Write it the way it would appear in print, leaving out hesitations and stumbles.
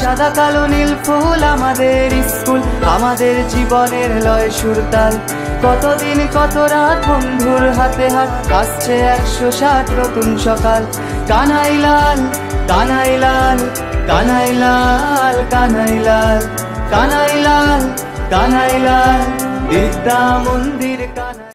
সাদা কালো নীল ফুল আমাদের স্কুল, আমাদের জীবনের লয় সুরতাল। কতদিন কত রাত বন্ধুর হাতে হাত, আসছে 160 নতুন সকাল। কানাই লাল কানাই লাল কানাই লাল কানাই লাল কানাই লাল কানাই লাল বিদ্যা মন্দির কানাই।